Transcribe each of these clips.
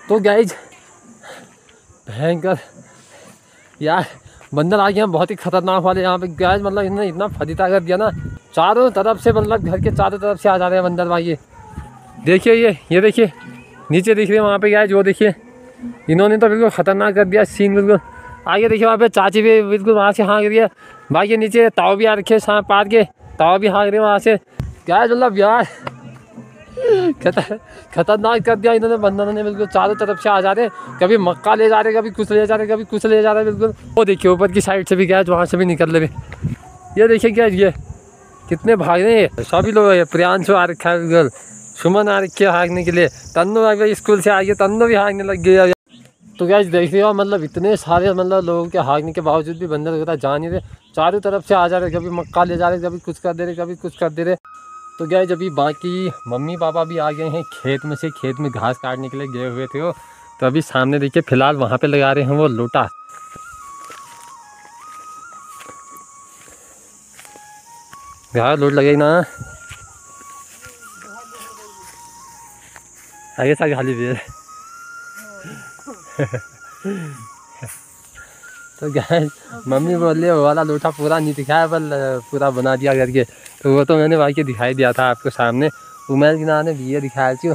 तो गाइज भयंकर यार बंदर आ गया बहुत ही खतरनाक वाले यहाँ पे गाइज। मतलब इन्होंने इतना फजीता कर दिया ना, चारों तरफ से, मतलब घर के चारों तरफ से आ जा रहे हैं बंदर भाई। ये देखिए, ये देखिए नीचे दिख रहे हैं वहाँ पे गाइज, वो देखिए इन्होंने तो बिल्कुल ख़तरनाक कर दिया सीन बिल्कुल। आगे देखिए वहाँ पे चाची भी बिल्कुल वहाँ से हाँक रही है भाई। ये नीचे ताव भी आ रखे हैं, सांप पार के ताव भी हाँक रहे हैं वहाँ से गाइज। मतलब यार खतरनाक कर दिया इन्होंने बंदरों ने, बिल्कुल चारों तरफ से आ जा रहे, कभी मक्का ले जा रहे, कभी कुछ ले जा रहे, कभी कुछ ले जा रहे बिल्कुल। वो देखिए ऊपर की साइड से भी गया, वहाँ से भी निकल रहे। ये देखिए क्या ये कितने भाग रहे हैं सभी लोग। ये प्रियांशु आ रखा है बिल्कुल, सुमन आ रखी है भागने के लिए, तन्नू आ गया स्कूल से आ गया, तन्नू भी भागने लग गया। तो क्या देख रहे हो, मतलब इतने सारे मतलब लोगों के भागने के बावजूद भी बंदर होता जा नहीं रहे, चारों तरफ से आ जा रहे, कभी मक्का ले जा रहे, कभी कुछ कर दे रहे, कभी कुछ कर दे रहे। तो क्या जब बाकी मम्मी पापा भी आ गए हैं खेत में से, खेत में घास काटने के लिए गए हुए थे वो। तो अभी सामने देखिए फिलहाल वहाँ पे लगा रहे हैं वो लोटा। घास लोट लगे ना आगे सा खाली भी तो गैस मम्मी बोले वो वाला लोटा पूरा नहीं दिखाया पर पूरा बना दिया करके। तो वो तो मैंने भाई के दिखाई दिया था आपको सामने। उमेर की ना ने ये दिखाया थी,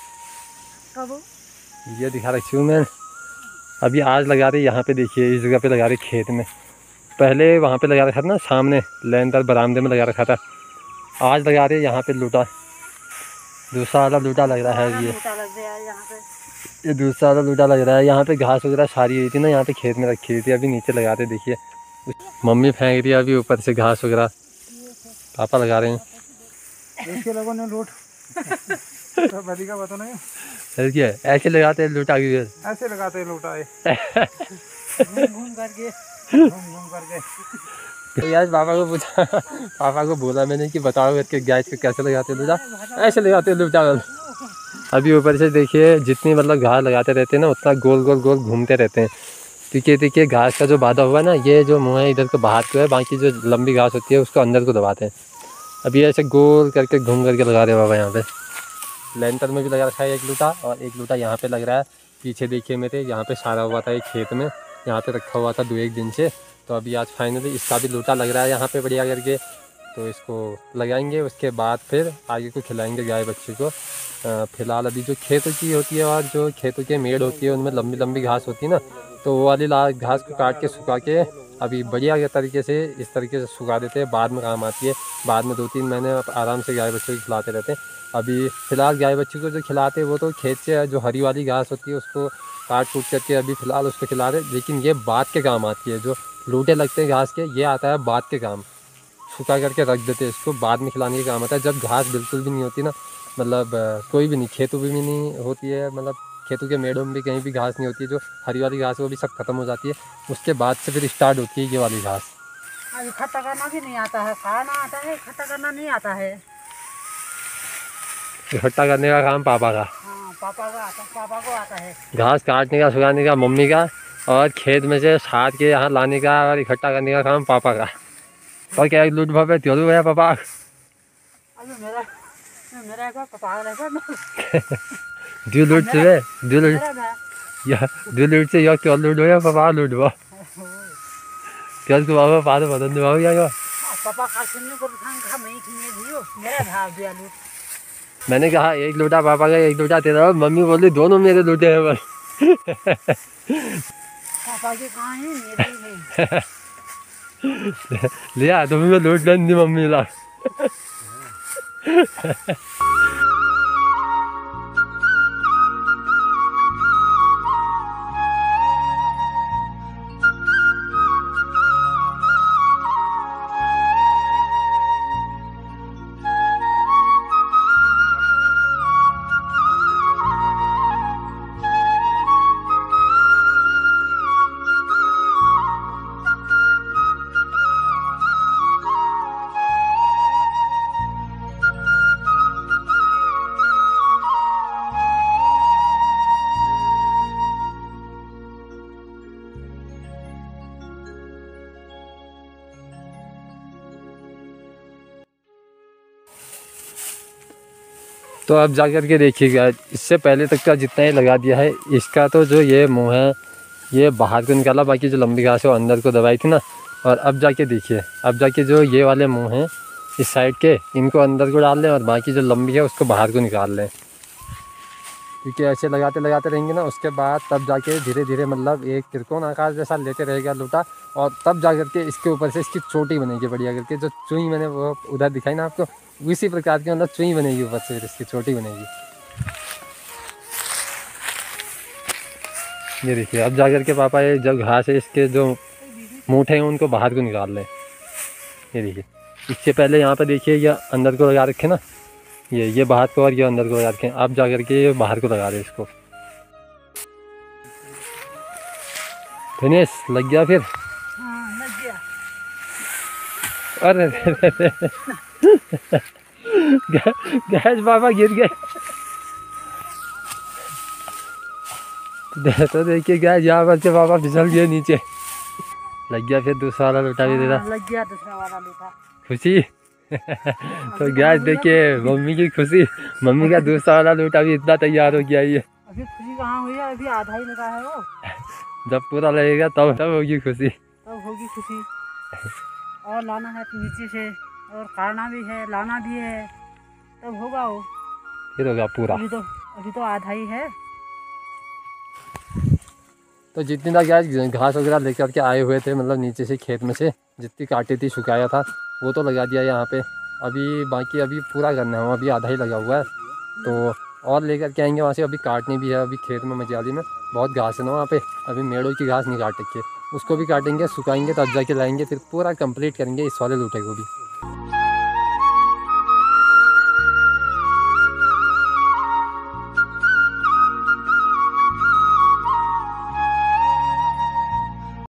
ये दिखा रखी हूँ मैं। अभी आज लगा रही यहाँ पे, देखिए इस जगह पे लगा रही खेत में। पहले वहाँ पे लगा रखा था ना सामने लेंटर बरामदे में लगा रखा था। आज लगा रही है यहाँ पे लूटा, दूसरा वाला लूटा लग रहा है। ये दूसरा वाला लूटा लग रहा है। यहाँ पे घास वगैरह सारी हुई थी ना, यहाँ पे खेत में रखी हुई थी, अभी नीचे लगाते देखिए। मम्मी फेंक रही है अभी ऊपर से घास वगैरह, पापा लगा रहे हैं। इसके लोगों ने लूट का पता नहीं क्या ऐसे लगाते हैं लूटा की, ऐसे लगाते हैं लूटा घूम करके। तो यार पापा को पूछा, पापा को बोला मैंने कि बताओ करके गैस पे कैसे लगाते हैं लूटा। ऐसे लगाते हैं लूटा। अभी ऊपर से देखिए जितनी मतलब घास लगाते रहते हैं ना, उतना गोल गोल गोल घूमते रहते हैं। क्योंकि देखिए घास का जो बाधा हुआ है ना, ये जो मुँह है इधर को बाहर को है, बाकी जो लंबी घास होती है उसको अंदर को दबाते हैं। अभी ऐसे गोल करके घूम करके लगा रहे हैं बाबा। यहाँ पे लेंटर में भी लगा रखा है एक लूटा, और एक लूटा यहाँ पे लग रहा है। पीछे देखिए मेरे यहाँ पे सारा हुआ था एक खेत में, यहाँ पे रखा हुआ था 2-1 दिन से। तो अभी आज फाइनली इसका भी लूटा लग रहा है यहाँ पे बढ़िया करके। तो इसको लगाएंगे, उसके बाद फिर आगे को खिलाएंगे गाय बच्चे को। फ़िलहाल अभी जो खेतों की होती है और जो खेतों के मेड़ होती है उनमें लंबी लंबी घास होती है ना, तो वो वाली घास को काट के सुखा के अभी बढ़िया तरीके से इस तरीके से सुखा देते हैं, बाद में काम आती है। बाद में 2-3 महीने आराम से गाय बच्चों को खिलाते रहते हैं। अभी फ़िलहाल गाय बच्चों को जो खिलाते हैं वो तो खेत से जो हरी वाली घास होती है उसको काट कूट करके अभी फ़िलहाल उसको खिला रहे। लेकिन ये बाद के काम आती है, जो लूटे लगते हैं घास के, ये आता है बाद के काम। सुखा करके रख देते हैं इसको, बाद में खिलाने के काम आता है। जब घास बिल्कुल भी नहीं होती ना, मतलब कोई भी नहीं, खेतों भी नहीं होती है, मतलब खेतों के मेड़ों में भी कहीं भी घास नहीं होती है, जो हरी वाली घास है वो भी सब खत्म हो जाती है। उसके बाद से फिर स्टार्ट होती है ये वाली घास। इकट्ठा करना भी नहीं आता है, खाना आता है, इकट्ठा करना नहीं आता है। इकट्ठा करने का काम पापा का। हाँ, पापा को आता है। घास काटने का सुखाने का मम्मी का, और खेत में से साथ के यहाँ लाने का और इकट्ठा करने का काम पापा का। और क्या लूट भापे त्यों भैया पापा दो लूट से दो लूट से या क्यों लूट हो पापा लूट वो क्या को बाबा पाद बदन दे बाबू क्या पापा का सुनने को खा मैं खिने दियो मेरा भाग दिया लूट। मैंने कहा एक लूटा पापा का, एक लूटा तेरा। मम्मी बोली दोनों मेरे लूटे हैं बस। पापा के कहाँ है मेरे है। लिया तो मैं लूट लेंदी मम्मी ला। तो अब जा कर के देखिएगा, इससे पहले तक का जितना ही लगा दिया है, इसका तो जो ये मुंह है ये बाहर को निकाला, बाकी जो लंबी घास है वो अंदर को दबाई थी ना। और अब जाके देखिए, अब जाके जो ये वाले मुंह हैं इस साइड के, इनको अंदर को डाल लें और बाकी जो लंबी है उसको बाहर को निकाल लें, क्योंकि ऐसे लगाते लगाते रहेंगे ना, उसके बाद तब जाके धीरे धीरे मतलब एक त्रिकोण आकार जैसा लेते रहेगा लोटा, और तब जा करके इसके ऊपर से इसकी चोटी बनेगी बढ़िया करके। जो चुई मैंने वो उधर दिखाई ना आपको, इसी प्रकार की मतलब चुई बनेगी ऊपर से, इसकी चोटी बनेगी। ये देखिए, अब जा करके पापा ये जब घास है इसके जो मूठे हैं उनको बाहर को निकाल लें। ये देखिए, इससे पहले यहाँ पे देखिए ये अंदर को लगा रखे ना, ये बाहर को और ये अंदर को लगा रखे हैं। अब जा करके ये बाहर को लगा रहे इसको। फिनिश लग गया फिर? हाँ लग गया। अरे गैस बाबा गिर गए। तो देखिए गैस यहाँ पर से बाबा फिसल गए नीचे। लग गया फिर दूसरा वाला लोटा भी देना। लग गया दूसरा वाला लोटा। खुशी तो गैस देखिए मम्मी की खुशी, मम्मी का दूसरा वाला लोटा भी इतना तैयार हो गया ये। अभी खुशी कहाँ हुई है, अभी आधा ही लगा है वो। जब पूरा लगेगा तब होगी खुशी। तब होगी खुशी। और लाना है नीचे से, और काटना भी है, लाना भी है, तब होगा वो। फिर होगा पूरा। अभी तो आधा ही है। तो जितनी तक गैस घास वगैरह लेकर के आए हुए थे, मतलब नीचे से खेत में से जितनी काटी थी सुखाया था वो तो लगा दिया यहाँ पे। अभी बाकी अभी पूरा करना है, अभी आधा ही लगा हुआ है, तो और लेकर के आएंगे वहाँ से। अभी काटनी भी है, अभी खेत में मजाली में बहुत घास है ना वहाँ पे, अभी मेड़ों की घास नहीं काट रखी है, उसको भी काटेंगे, सुखाएंगे, तब जाके लाएंगे, फिर पूरा कंप्लीट करेंगे इस वाले लूटे को भी।